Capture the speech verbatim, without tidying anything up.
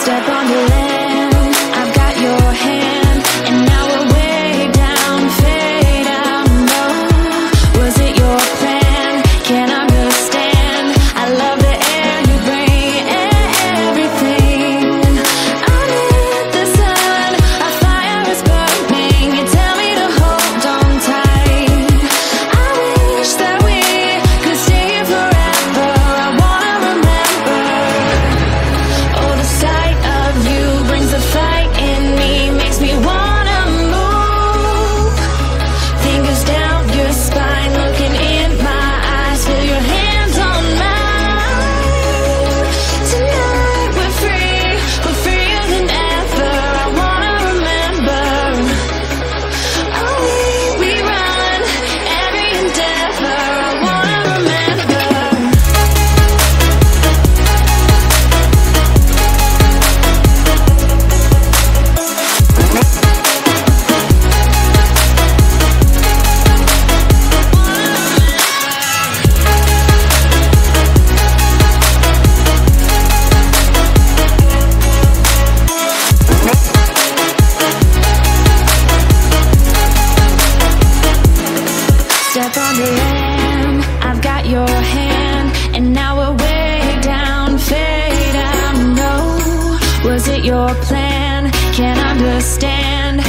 Step on the land, I've got your hand, and now we're way down, fade out, no. Was it your plan? Can't understand. I love the air you bring, everything. Under the sun, our fire is burning. You tell me to hold on tight. I wish that we could stay here forever. I wanna remember. Oh, the sight of you brings a fight in me, makes me wanna move. Fingers down your spine, looking in my eyes, feel your hands on mine. Tonight we're free, we're freer than ever. I wanna remember. Oh, we, we run every endeavor. I wanna remember. Step on the land, I've got your hand, and now we're way down, fade out, no. Was it your plan? Can't understand.